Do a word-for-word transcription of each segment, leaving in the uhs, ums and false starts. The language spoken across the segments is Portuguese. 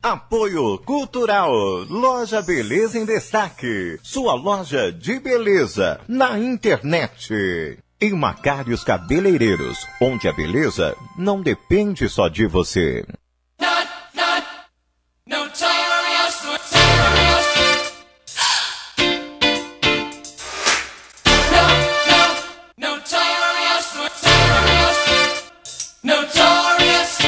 Apoio Cultural, Loja Beleza em Destaque, sua loja de beleza na internet. E Macários Cabeleireiros, onde a beleza não depende só de você. Not, not, notorious, notorious. No, no, notorious, notorious, notorious.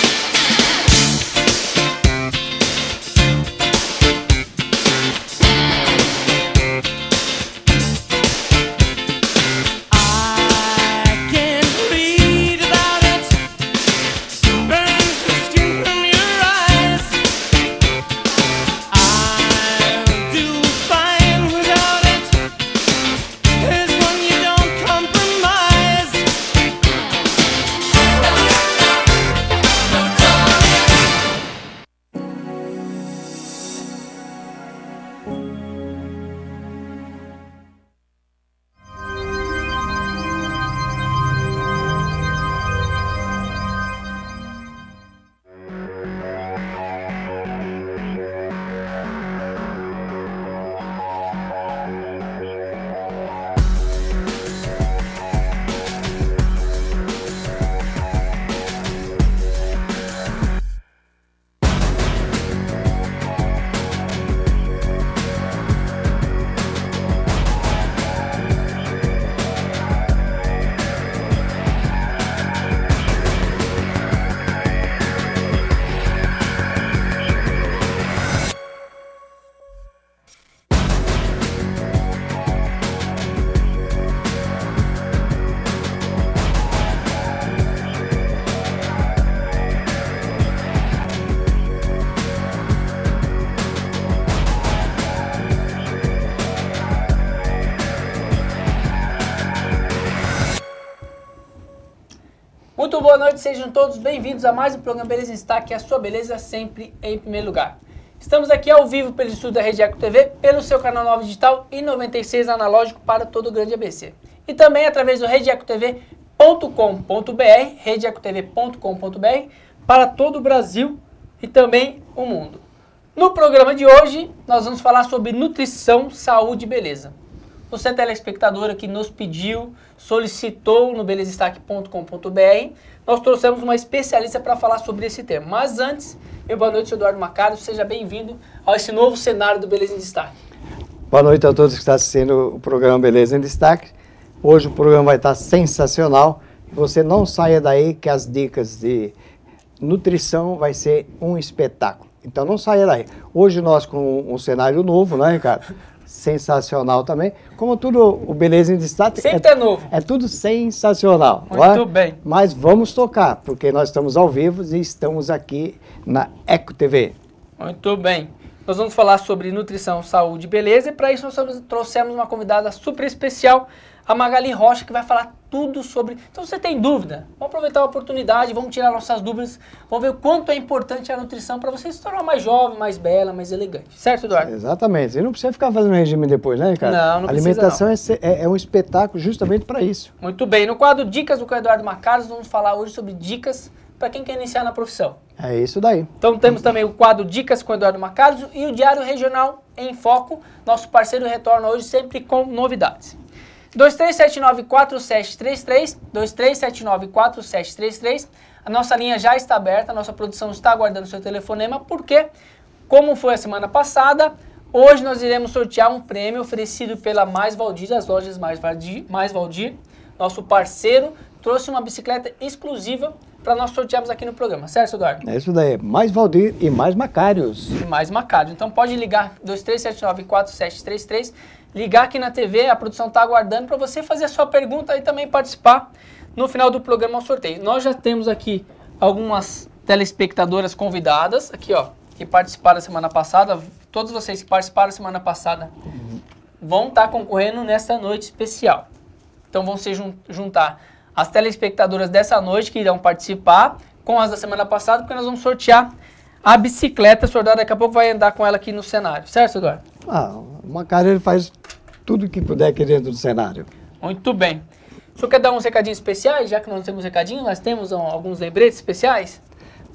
Muito boa noite, sejam todos bem-vindos a mais um programa Beleza em Destaque, a sua beleza sempre em primeiro lugar. Estamos aqui ao vivo pelo estúdio da Rede Eco T V, pelo seu canal nove digital e noventa e seis analógico para todo o grande A B C. E também através do rede eco t v ponto com ponto b r, rede eco t v ponto com ponto b r, para todo o Brasil e também o mundo. No programa de hoje, nós vamos falar sobre nutrição, saúde e beleza. Você, telespectadora que nos pediu, solicitou no beleza destaque ponto com ponto b r, nós trouxemos uma especialista para falar sobre esse tema. Mas antes, meu boa noite, senhor Eduardo Macários, seja bem-vindo a esse novo cenário do Beleza em Destaque. Boa noite a todos que estão assistindo o programa Beleza em Destaque. Hoje o programa vai estar sensacional. Você não saia daí que as dicas de nutrição vai ser um espetáculo. Então não saia daí. Hoje nós com um cenário novo, né, Ricardo? Sensacional também. Como tudo o Beleza em Destaque Sempre é, é novo. É tudo sensacional. Muito bem. Mas vamos tocar, porque nós estamos ao vivo e estamos aqui na Eco T V. Muito bem. Nós vamos falar sobre nutrição, saúde e beleza, e para isso nós trouxemos uma convidada super especial, a Magali Rocha, que vai falar tudo sobre... Então, se você tem dúvida, vamos aproveitar a oportunidade, vamos tirar nossas dúvidas, vamos ver o quanto é importante a nutrição para você se tornar mais jovem, mais bela, mais elegante. Certo, Eduardo? Exatamente. E não precisa ficar fazendo regime depois, né, Ricardo? Não, não a precisa, alimentação não. É, é um espetáculo justamente para isso. Muito bem. No quadro Dicas do Eduardo Macários, vamos falar hoje sobre dicas para quem quer iniciar na profissão. É isso daí. Então temos também o quadro Dicas com o Eduardo Macários e o Diário Regional em Foco. Nosso parceiro retorna hoje sempre com novidades. dois três sete nove quatro sete três três, dois três sete nove quatro sete três três. A nossa linha já está aberta, a nossa produção está aguardando o seu telefonema, porque, como foi a semana passada, hoje nós iremos sortear um prêmio oferecido pela Mais Valdir, as lojas Mais Valdir, Mais Valdir. Nosso parceiro trouxe uma bicicleta exclusiva para nós sortearmos aqui no programa, certo, Eduardo? É isso daí, mais Valdir e mais Macários. E mais Macários. Então pode ligar dois três sete nove quatro sete três três, ligar aqui na T V, a produção está aguardando para você fazer a sua pergunta e também participar no final do programa ao sorteio. Nós já temos aqui algumas telespectadoras convidadas, aqui ó, que participaram semana passada. Todos vocês que participaram semana passada uhum. vão estar concorrendo nessa noite especial. Então vão se jun juntar as telespectadoras dessa noite que irão participar com as da semana passada, porque nós vamos sortear a bicicleta. O senhor Eduardo daqui a pouco vai andar com ela aqui no cenário, certo, Eduardo? Ah, o Macário ele faz tudo que puder aqui dentro do cenário. Muito bem. O senhor quer dar uns recadinhos especiais, já que nós temos recadinhos? Nós temos um, alguns lembretes especiais?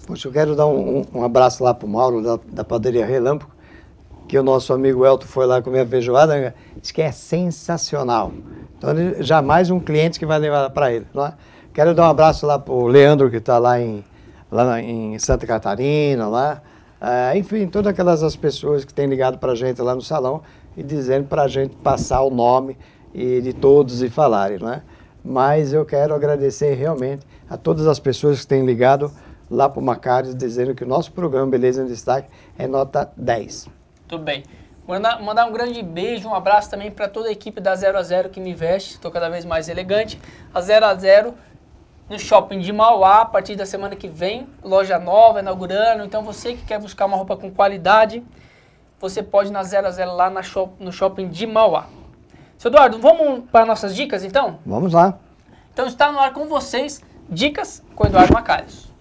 Poxa, eu quero dar um, um, um abraço lá pro Mauro, da, da padaria Relâmpago, que o nosso amigo Elton foi lá comer a feijoada, disse que é sensacional. Então, ele, jamais um cliente que vai levar para ele. Não é? Quero dar um abraço lá pro Leandro, que está lá, em, lá na, em Santa Catarina, lá. Ah, enfim, todas aquelas as pessoas que têm ligado para a gente lá no salão e dizendo para a gente passar o nome e de todos e falarem, não é? Mas eu quero agradecer realmente a todas as pessoas que têm ligado lá para o Macários, dizendo que o nosso programa Beleza em Destaque é nota dez. Tudo bem. Mandar, mandar um grande beijo, um abraço também para toda a equipe da zero a zero que me veste, estou cada vez mais elegante. A zero a zero no shopping de Mauá, a partir da semana que vem, loja nova, inaugurando. Então você que quer buscar uma roupa com qualidade, você pode ir na zero a zero lá na shop, no shopping de Mauá. Seu Eduardo, vamos para nossas dicas então? Vamos lá. Então está no ar com vocês, Dicas com Eduardo Macários.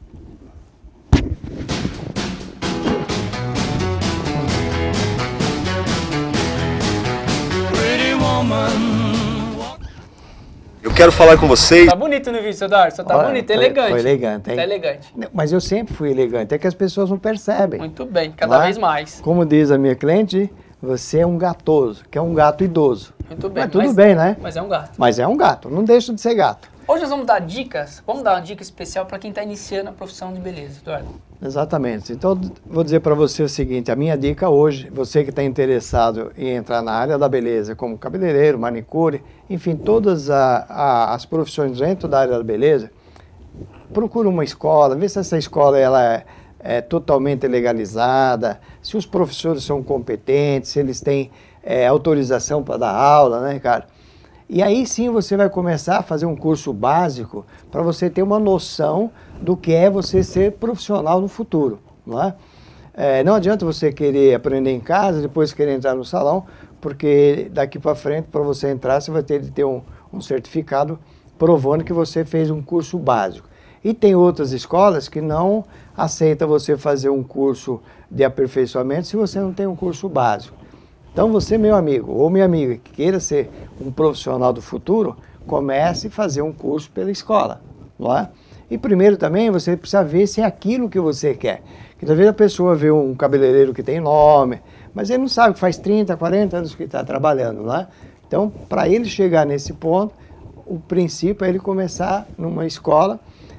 Eu quero falar com vocês. Tá bonito no vídeo, seu Eduardo, só tá Olha, bonito, foi- elegante. foi elegante, hein? Tá elegante. Não, mas eu sempre fui elegante, é que as pessoas não percebem. Muito bem, cada Não é? vez mais. Como diz a minha cliente, você é um gatoso, que é um gato idoso. Muito bem. Mas tudo bem, né? Mas é um gato. Mas é um gato, não deixa de ser gato. Hoje nós vamos dar dicas, vamos dar uma dica especial para quem está iniciando a profissão de beleza, Eduardo. Exatamente. Então, vou dizer para você o seguinte, a minha dica hoje, você que está interessado em entrar na área da beleza, como cabeleireiro, manicure, enfim, todas a, a, as profissões dentro da área da beleza, procura uma escola, vê se essa escola ela é, é totalmente legalizada, se os professores são competentes, se eles têm é, autorização para dar aula, né, cara? E aí sim você vai começar a fazer um curso básico para você ter uma noção do que é você ser profissional no futuro, não é? É, não adianta você querer aprender em casa, depois querer entrar no salão, porque daqui para frente, para você entrar, você vai ter de ter um, um certificado provando que você fez um curso básico. E tem outras escolas que não aceitam você fazer um curso de aperfeiçoamento se você não tem um curso básico. Então você, meu amigo ou minha amiga, que queira ser um profissional do futuro, comece a fazer um curso pela escola, não é? E primeiro também você precisa ver se é aquilo que você quer. Porque às vezes a pessoa vê um cabeleireiro que tem nome, mas ele não sabe que faz trinta, quarenta anos que está trabalhando, não é? Então, para ele chegar nesse ponto, o princípio é ele começar numa escola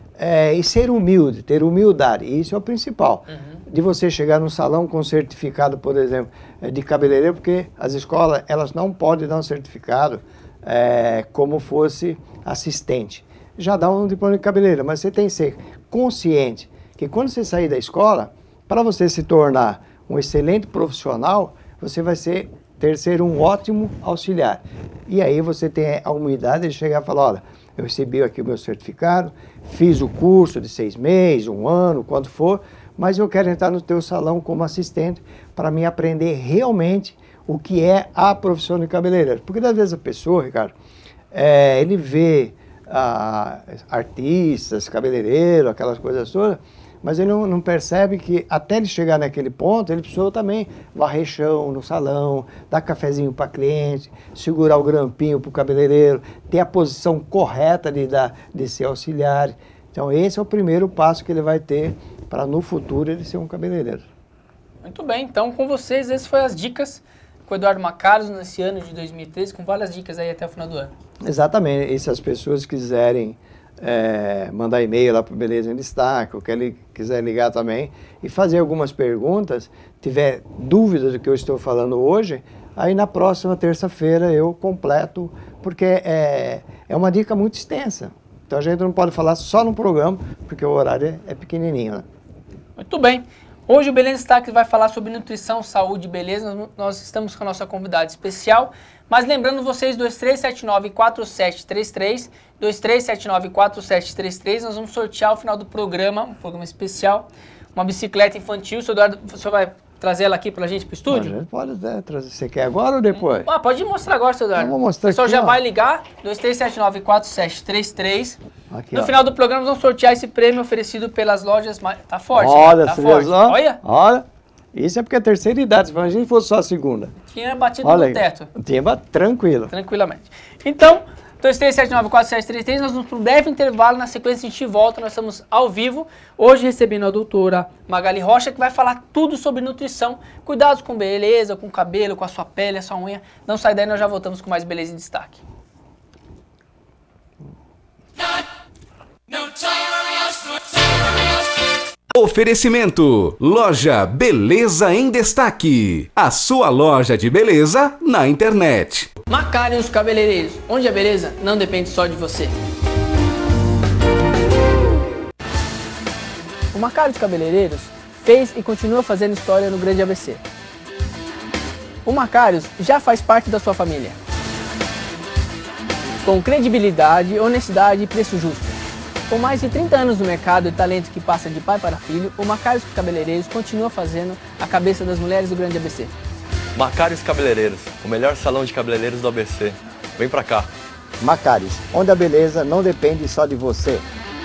é, e ser humilde, ter humildade. Isso é o principal. Uhum. De você chegar no salão com certificado, por exemplo, de cabeleireiro, porque as escolas elas não podem dar um certificado é, como fosse assistente. Já dá um diploma de cabeleireiro, mas você tem que ser consciente que quando você sair da escola, para você se tornar um excelente profissional, você vai ser, ter ser um ótimo auxiliar. E aí você tem a humildade de chegar e falar, olha, eu recebi aqui o meu certificado, fiz o curso de seis meses, um ano, quanto for, mas eu quero entrar no teu salão como assistente para me aprender realmente o que é a profissão de cabeleireiro. Porque às vezes a pessoa, Ricardo, é, ele vê ah, artistas, cabeleireiros, aquelas coisas todas, mas ele não, não percebe que até ele chegar naquele ponto, ele precisou também varrer chão no salão, dar cafezinho para cliente, segurar o grampinho para o cabeleireiro, ter a posição correta de, dar, de ser auxiliar. Então esse é o primeiro passo que ele vai ter para no futuro ele ser um cabeleireiro. Muito bem, então com vocês, essas foram as dicas com o Eduardo Macários nesse ano de dois mil e treze, com várias dicas aí até o final do ano. Exatamente, e se as pessoas quiserem é, mandar e-mail lá para o Beleza em Destaque, ou que ele quiser ligar também e fazer algumas perguntas, tiver dúvidas do que eu estou falando hoje, aí na próxima terça-feira eu completo, porque é, é uma dica muito extensa. Então a gente não pode falar só no programa, porque o horário é, é pequenininho, né? Muito bem. Hoje o Beleza em Destaque vai falar sobre nutrição, saúde e beleza. Nós estamos com a nossa convidada especial. Mas lembrando vocês, dois três sete nove, quatro sete três três, dois três sete nove, quatro sete três três, nós vamos sortear ao final do programa, um programa especial, uma bicicleta infantil. O senhor Eduardo, o senhor vai trazer ela aqui pra gente pro estúdio? A gente pode até trazer. Você quer agora ou depois? Ah, pode mostrar agora, senhor Eduardo. Eu vou mostrar o senhor aqui, já ó. vai ligar, dois três sete nove, quatro sete três três. Aqui, No ó. final do programa nós vamos sortear esse prêmio oferecido pelas lojas... Ma- Tá forte, Olha, né? Tá você forte. viu só? Olha, Olha. Isso é porque é a terceira idade. Se a gente fosse só a segunda. tinha batido Olha no aí. teto. Tinha ba- tranquilo. Tranquilamente. Então, dois três sete nove quatro sete três três, nós vamos para um breve intervalo, na sequência a gente volta, nós estamos ao vivo, hoje recebendo a doutora Magali Rocha, que vai falar tudo sobre nutrição, cuidados com beleza, com o cabelo, com a sua pele, a sua unha. Não sai daí, nós já voltamos com mais Beleza em Destaque. Oferecimento: Loja Beleza em Destaque. A sua loja de beleza na internet. Macários Cabeleireiros, onde a beleza não depende só de você. O Macários Cabeleireiros fez e continua fazendo história no Grande A B C. O Macários já faz parte da sua família. Com credibilidade, honestidade e preço justo. Com mais de trinta anos no mercado e talento que passa de pai para filho, o Macários Cabeleireiros continua fazendo a cabeça das mulheres do Grande A B C. Macários Cabeleireiros, o melhor salão de cabeleireiros do A B C. Vem pra cá. Macários, onde a beleza não depende só de você.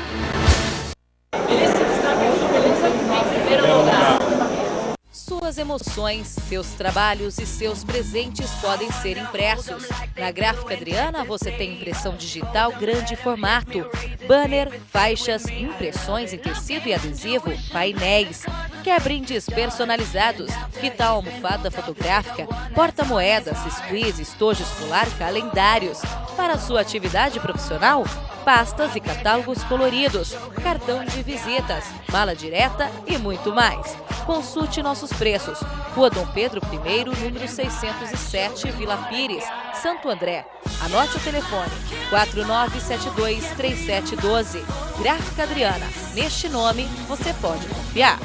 Suas emoções, seus trabalhos e seus presentes podem ser impressos. Na Gráfica Adriana você tem impressão digital grande formato, banner, faixas, impressões em tecido e adesivo, painéis. Quer brindes personalizados? Que tal almofada fotográfica, porta-moedas, squeeze, estojo escolar, calendários? Para a sua atividade profissional? Pastas e catálogos coloridos, cartão de visitas, mala direta e muito mais. Consulte nossos preços. Rua Dom Pedro I, número seiscentos e sete, Vila Pires, Santo André. Anote o telefone quatro nove sete dois, três sete um dois. Gráfica Adriana. Neste nome você pode confiar.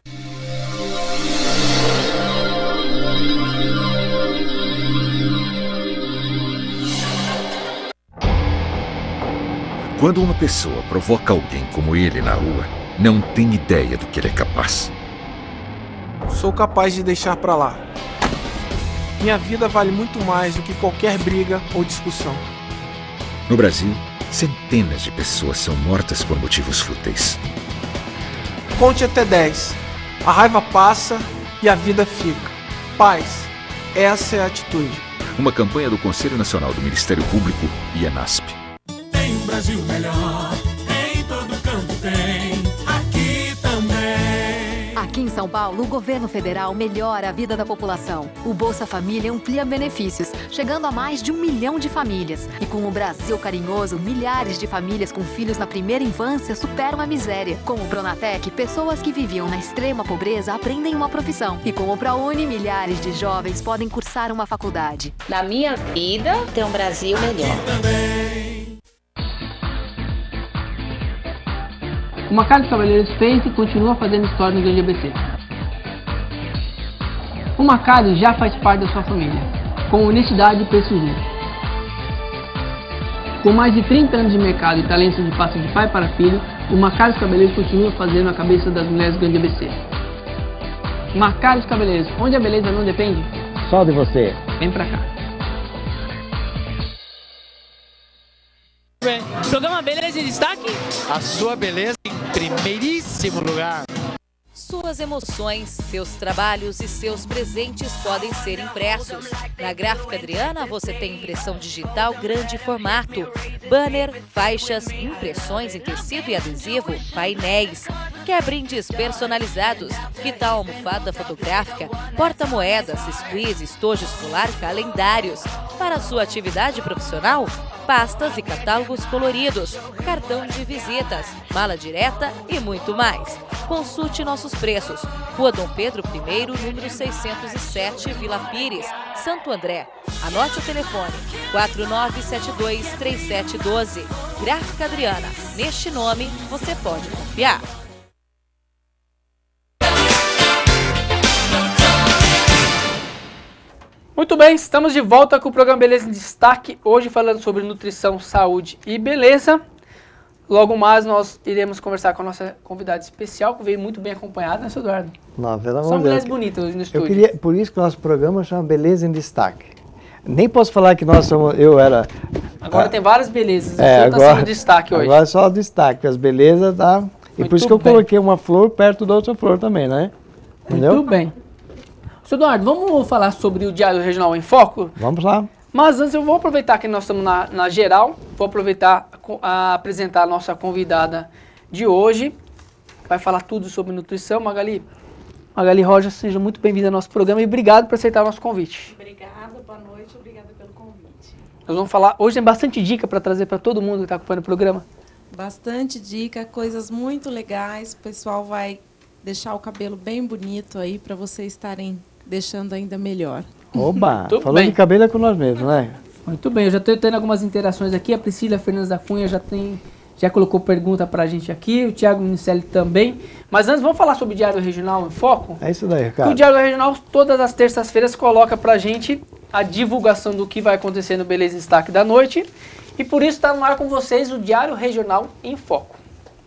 Quando uma pessoa provoca alguém como ele na rua, não tem ideia do que ele é capaz. Sou capaz de deixar pra lá. Minha vida vale muito mais do que qualquer briga ou discussão. No Brasil, centenas de pessoas são mortas por motivos fúteis. Conte até dez. A raiva passa e a vida fica. Paz. Essa é a atitude. Uma campanha do Conselho Nacional do Ministério Público e a NASP. Tem um Brasil melhor, em todo canto tem, aqui também. Aqui em São Paulo, o governo federal melhora a vida da população. O Bolsa Família amplia benefícios, chegando a mais de um milhão de famílias. E com o Brasil Carinhoso, milhares de famílias com filhos na primeira infância superam a miséria. Com o Pronatec, pessoas que viviam na extrema pobreza aprendem uma profissão. E com o ProUni, milhares de jovens podem cursar uma faculdade. Na minha vida, tem um Brasil melhor. O Macários Cabeleireiros fez e continua fazendo história no Grande A B C. O Macários já faz parte da sua família, com honestidade e preço justo. Com mais de trinta anos de mercado e talento de passa de pai para filho, o Macários Cabeleireiros continua fazendo a cabeça das mulheres do Grande A B C. Macários Cabeleireiros, onde a beleza não depende Só de você. Vem pra cá. Programa Beleza em Destaque. A sua beleza em primeiríssimo lugar. Suas emoções, seus trabalhos e seus presentes podem ser impressos. Na Gráfica Adriana você tem impressão digital grande formato, banner, faixas, impressões em tecido e adesivo, painéis. Quer brindes personalizados? Que tal almofada fotográfica, porta-moedas, squeeze, estojo escolar, calendários? Para a sua atividade profissional? Pastas e catálogos coloridos, cartão de visitas, mala direta e muito mais. Consulte nossos preços. Rua Dom Pedro I, número seiscentos e sete, Vila Pires, Santo André. Anote o telefone quatro nove sete dois, três sete um dois. Gráfica Adriana. Neste nome você pode confiar. Muito bem, estamos de volta com o programa Beleza em Destaque, hoje falando sobre nutrição, saúde e beleza. Logo mais nós iremos conversar com a nossa convidada especial, que veio muito bem acompanhada, né, seu Eduardo? Não, pelo amor São de mulheres Deus. bonitas hoje no Eu estúdio. queria, por isso que o nosso programa chama Beleza em Destaque. Nem posso falar que nós somos, eu era... Agora ah, tem várias belezas, é, você está agora, sendo destaque hoje. Agora é só o destaque, as belezas tá... E Muito por isso que eu bem. coloquei uma flor perto da outra flor também, né? Entendeu? Muito bem. Seu Eduardo, vamos falar sobre o Diário Regional em Foco? Vamos lá. Mas antes eu vou aproveitar que nós estamos na, na geral, vou aproveitar a, a apresentar a nossa convidada de hoje. Vai falar tudo sobre nutrição. Magali, Magali Rojas, seja muito bem-vinda ao nosso programa e obrigado por aceitar o nosso convite. Obrigada, boa noite, obrigada pelo convite. Nós vamos falar, hoje tem bastante dica para trazer para todo mundo que está acompanhando o programa. Bastante dica, coisas muito legais, o pessoal vai deixar o cabelo bem bonito aí para vocês estarem deixando ainda melhor. Oba, Muito falando bem. de cabelo é com nós mesmos, né? Muito bem, eu já estou tendo algumas interações aqui, a Priscila Fernandes da Cunha já tem, já colocou pergunta para a gente aqui, o Thiago Minicelli também. Mas antes, vamos falar sobre o Diário Regional em Foco? É isso daí, Porque Ricardo. o Diário Regional, todas as terças-feiras, coloca para a gente a divulgação do que vai acontecer no Beleza em Destaque da noite. E por isso está no ar com vocês o Diário Regional em Foco.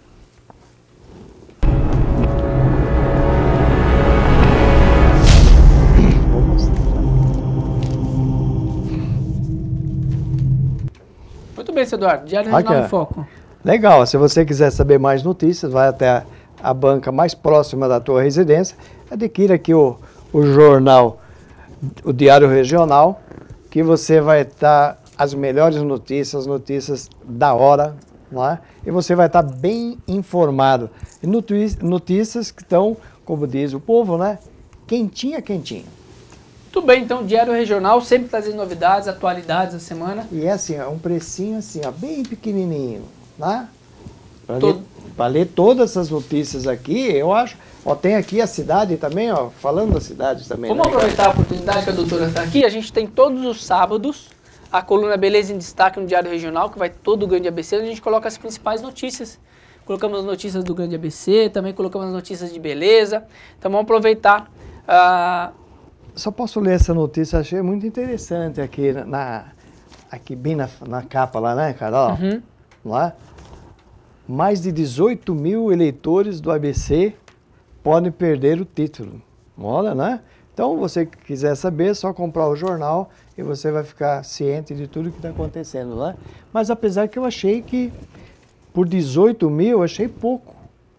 Muito bem, seu Eduardo. Diário Regional Aqui, em Foco. Legal, se você quiser saber mais notícias, vai até a, a banca mais próxima da tua residência, adquira aqui o, o jornal, o Diário Regional, que você vai estar as melhores notícias, notícias da hora, não é? E você vai estar bem informado. E noti- notícias que estão, como diz o povo, né? Quentinha, quentinha. Muito bem, então, Diário Regional, sempre trazendo novidades, atualidades da semana. E é assim, é um precinho assim, ó, bem pequenininho, né? Para Todo- ler, pra ler todas essas notícias aqui, eu acho. Ó, tem aqui a cidade também, ó, falando da cidade também. Vamos né? aproveitar a oportunidade que a doutora está aqui. A gente tem todos os sábados a coluna Beleza em Destaque no Diário Regional, que vai todo o Grande A B C, onde a gente coloca as principais notícias. Colocamos as notícias do Grande A B C, também colocamos as notícias de beleza. Então vamos aproveitar. ah, Só posso ler essa notícia, achei muito interessante aqui, na, aqui bem na, na capa lá, né, Carol? Uhum. Lá. Mais de dezoito mil eleitores do A B C podem perder o título. Olha, né? Então, você que quiser saber, é só comprar o jornal e você vai ficar ciente de tudo que está acontecendo lá. Mas apesar que eu achei que por dezoito mil, eu achei pouco.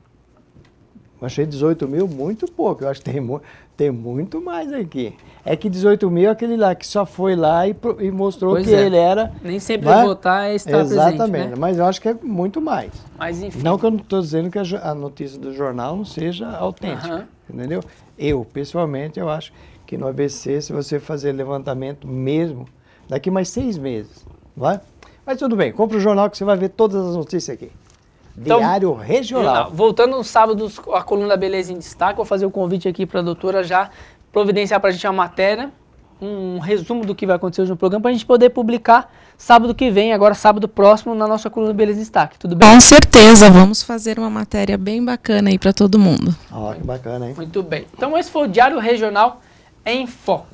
Eu achei dezoito mil muito pouco. Eu acho que tem, mu tem muito mais aqui. É que dezoito mil é aquele lá que só foi lá e, pro- e mostrou Pois que é. ele era... Nem sempre né? votar é estar Exatamente, presente, né? mas eu acho que é muito mais. Mas enfim. Não que eu não estou dizendo que a, jo- a notícia do jornal não seja autêntica, Aham. entendeu? Eu, pessoalmente, eu acho que no A B C, se você fazer levantamento mesmo, daqui mais seis meses, vai? Mas tudo bem, compra o jornal que você vai ver todas as notícias aqui. Então, Diário Regional. Voltando no sábado, a coluna Beleza em Destaque, vou fazer o convite aqui para a doutora já providenciar para a gente uma matéria, um resumo do que vai acontecer hoje no programa, para a gente poder publicar sábado que vem, agora sábado próximo, na nossa coluna Beleza em Destaque. Tudo bem? Com certeza, vamos fazer uma matéria bem bacana aí para todo mundo. Ó, que bacana, hein? Muito bem. Então esse foi o Diário Regional em Foco.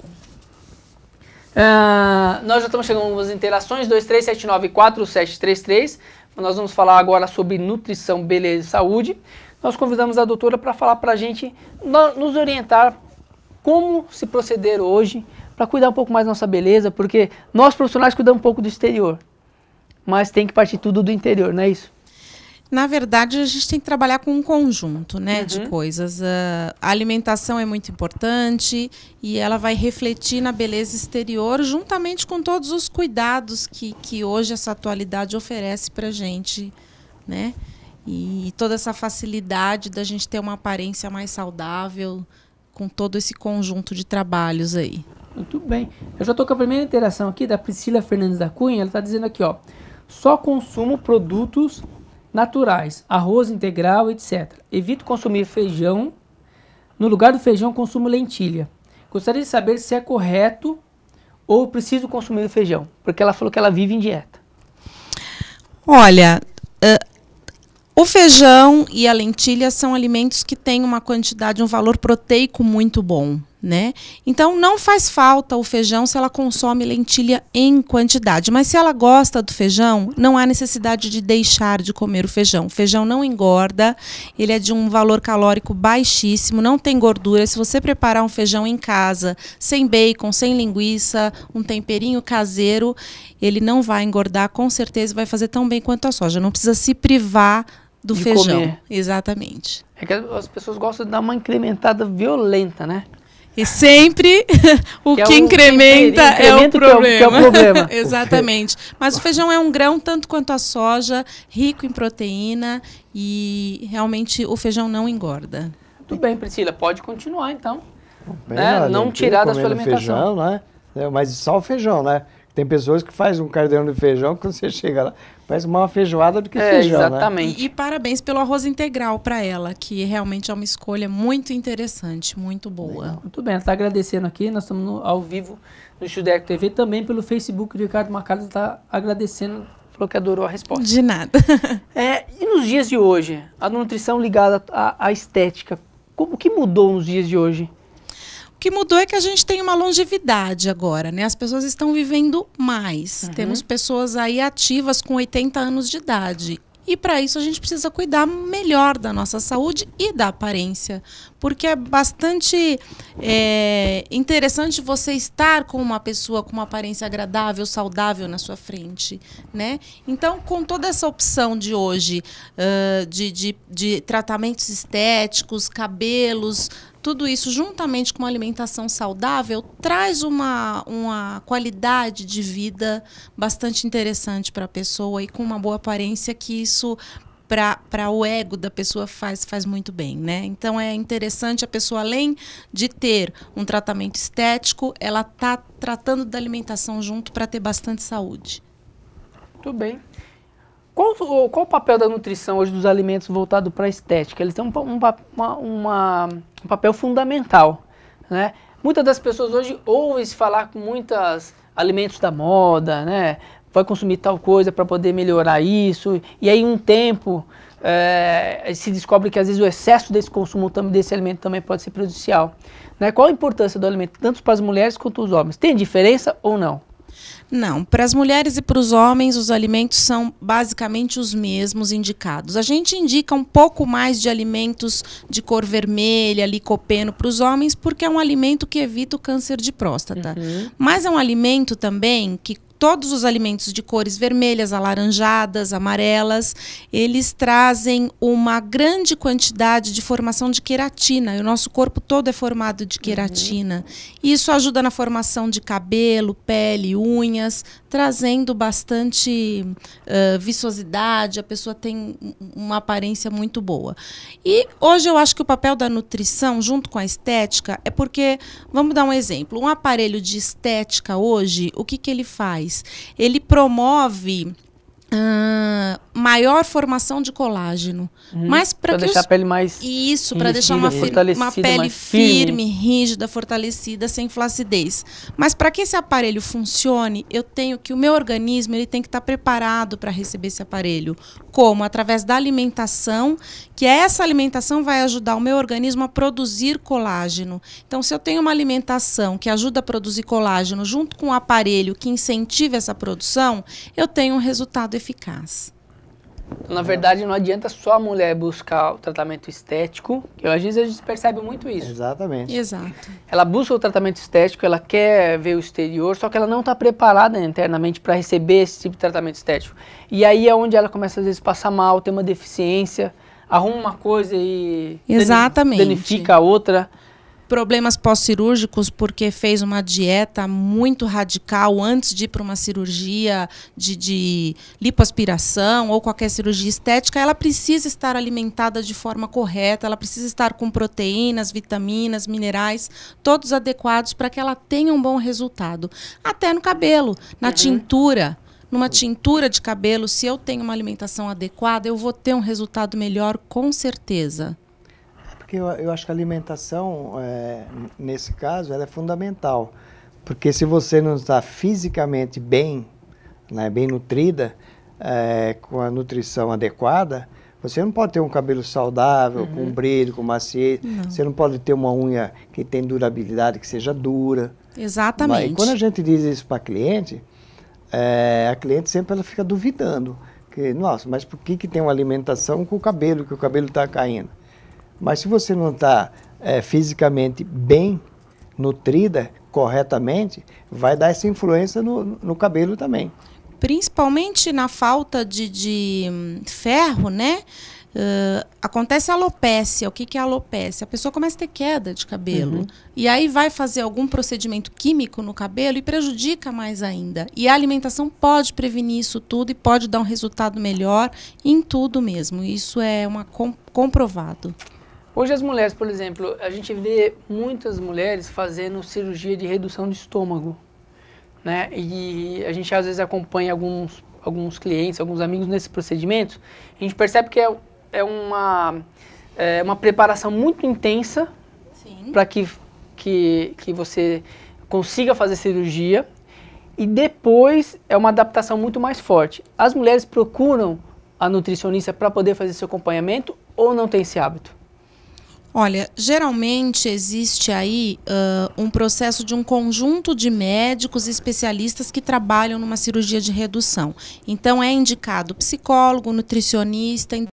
Ah, nós já estamos chegando a algumas interações, dois três sete nove quatro sete três três. Nós vamos falar agora sobre nutrição, beleza e saúde. Nós convidamos a doutora para falar para a gente, no- nos orientar como se proceder hoje para cuidar um pouco mais da nossa beleza, porque nós profissionais cuidamos um pouco do exterior, mas tem que partir tudo do interior, não é isso? Na verdade, a gente tem que trabalhar com um conjunto, né, Uhum. de coisas. Ah, a alimentação é muito importante e ela vai refletir na beleza exterior, juntamente com todos os cuidados que, que hoje essa atualidade oferece para a gente, né? E toda essa facilidade da gente ter uma aparência mais saudável com todo esse conjunto de trabalhos aí. Muito bem. Eu já estou com a primeira interação aqui da Priscila Fernandes da Cunha. Ela está dizendo aqui, ó, só consumo produtos naturais, arroz integral, etcétera. Evito consumir feijão. No lugar do feijão, consumo lentilha. Gostaria de saber se é correto ou preciso consumir feijão, porque ela falou que ela vive em dieta. Olha, ah, o feijão e a lentilha são alimentos que têm uma quantidade, um valor proteico muito bom, né? Então não faz falta o feijão se ela consome lentilha em quantidade, mas se ela gosta do feijão, não há necessidade de deixar de comer o feijão. O feijão não engorda, ele é de um valor calórico baixíssimo, não tem gordura. Se você preparar um feijão em casa, sem bacon, sem linguiça, um temperinho caseiro, ele não vai engordar, com certeza vai fazer tão bem quanto a soja. Não precisa se privar do De feijão. comer. Exatamente. É que as pessoas gostam de dar uma incrementada violenta, né? E sempre o que, que é incrementa, o, é o que problema. é o, que é o problema. Exatamente. Mas o feijão é um grão tanto quanto a soja, rico em proteína e realmente o feijão não engorda. Tudo bem, Priscila, pode continuar então. Bem, né? olha, Não tirar da sua alimentação. Feijão, né? Mas só o feijão, né? Tem pessoas que fazem um cardeirão de feijão, quando você chega lá, parece mais uma feijoada do que é, feijão, exatamente. né? E, e parabéns pelo arroz integral para ela, que realmente é uma escolha muito interessante, muito boa. Legal. Muito bem, ela está agradecendo aqui, nós estamos no, ao vivo no Estúdio Eco T V, também pelo Facebook, o Ricardo Macalós está agradecendo, falou que adorou a resposta. De nada. É, e nos dias de hoje, a nutrição ligada à, à estética, como, o que mudou nos dias de hoje? O que mudou é que a gente tem uma longevidade agora, né? As pessoas estão vivendo mais. Uhum. Temos pessoas aí ativas com oitenta anos de idade. E para isso a gente precisa cuidar melhor da nossa saúde e da aparência. Porque é bastante é, interessante você estar com uma pessoa com uma aparência agradável, saudável na sua frente, né? Então, com toda essa opção de hoje, uh, de, de, de tratamentos estéticos, cabelos, tudo isso juntamente com uma alimentação saudável, traz uma, uma qualidade de vida bastante interessante para a pessoa e com uma boa aparência que isso... para o ego da pessoa faz, faz muito bem, né? Então é interessante a pessoa, além de ter um tratamento estético, ela está tratando da alimentação junto para ter bastante saúde. Muito bem. Qual, qual o papel da nutrição hoje dos alimentos voltado para a estética? Eles têm um, um, uma, uma, um papel fundamental, né? Muitas das pessoas hoje ouvem-se falar com muitos alimentos da moda, né? Vai consumir tal coisa para poder melhorar isso, e aí um tempo é, se descobre que às vezes o excesso desse consumo desse alimento também pode ser prejudicial. Né? Qual a importância do alimento, tanto para as mulheres quanto os homens? Tem diferença ou não? Não, para as mulheres e para os homens, os alimentos são basicamente os mesmos indicados. A gente indica um pouco mais de alimentos de cor vermelha, licopeno para os homens, porque é um alimento que evita o câncer de próstata. Uhum. Mas é um alimento também que todos os alimentos de cores vermelhas, alaranjadas, amarelas, eles trazem uma grande quantidade de formação de queratina. E o nosso corpo todo é formado de queratina. Uhum. Isso ajuda na formação de cabelo, pele, unhas, trazendo bastante uh, viçosidade. A pessoa tem uma aparência muito boa. E hoje eu acho que o papel da nutrição, junto com a estética, é porque, vamos dar um exemplo, um aparelho de estética hoje, o que que ele faz? Ele promove uh, maior formação de colágeno. Uhum. Mas para deixar os... a pele mais Isso, para deixar uma, uma pele firme, firme, rígida, fortalecida, sem flacidez. Mas para que esse aparelho funcione, eu tenho que o meu organismo ele tem que estar preparado para receber esse aparelho. Como? Através da alimentação, que essa alimentação vai ajudar o meu organismo a produzir colágeno. Então, se eu tenho uma alimentação que ajuda a produzir colágeno junto com um aparelho que incentiva essa produção, eu tenho um resultado eficaz. Na verdade, não adianta só a mulher buscar o tratamento estético, que às vezes a gente percebe muito isso. Exatamente. Exato. Ela busca o tratamento estético, ela quer ver o exterior, só que ela não está preparada internamente para receber esse tipo de tratamento estético. E aí é onde ela começa, às vezes, a passar mal, ter uma deficiência, arruma uma coisa e Exatamente. danifica a outra. Problemas pós-cirúrgicos porque fez uma dieta muito radical antes de ir para uma cirurgia de, de lipoaspiração ou qualquer cirurgia estética, ela precisa estar alimentada de forma correta, ela precisa estar com proteínas, vitaminas, minerais, todos adequados para que ela tenha um bom resultado. Até no cabelo, na uhum. tintura. Numa tintura de cabelo, se eu tenho uma alimentação adequada, eu vou ter um resultado melhor com certeza. Porque eu, eu acho que a alimentação, é, nesse caso, ela é fundamental. Porque se você não está fisicamente bem, né, bem nutrida, é, com a nutrição adequada, você não pode ter um cabelo saudável, uhum. com brilho, com maciez. Não. Você não pode ter uma unha que tem durabilidade, que seja dura. Exatamente. Mas, e quando a gente diz isso para a cliente, é, a cliente sempre ela fica duvidando. Que, nossa, mas por que, que tem uma alimentação com o cabelo, que o cabelo está caindo? Mas se você não está é, fisicamente bem nutrida, corretamente, vai dar essa influência no, no cabelo também. Principalmente na falta de, de ferro, né? Uh, acontece a alopécia. O que, que é a alopécia? A pessoa começa a ter queda de cabelo. Uhum. E aí vai fazer algum procedimento químico no cabelo e prejudica mais ainda. E a alimentação pode prevenir isso tudo e pode dar um resultado melhor em tudo mesmo. Isso é uma com, comprovado. Hoje as mulheres, por exemplo, a gente vê muitas mulheres fazendo cirurgia de redução de estômago, né? E a gente às vezes acompanha alguns, alguns clientes, alguns amigos nesses procedimentos. A gente percebe que é, é, uma, é uma preparação muito intensa para que, que, que você consiga fazer cirurgia e depois é uma adaptação muito mais forte. As mulheres procuram a nutricionista para poder fazer seu acompanhamento ou não tem esse hábito? Olha, geralmente existe aí uh, um processo de um conjunto de médicos e especialistas que trabalham numa cirurgia de redução. Então é indicado psicólogo, nutricionista,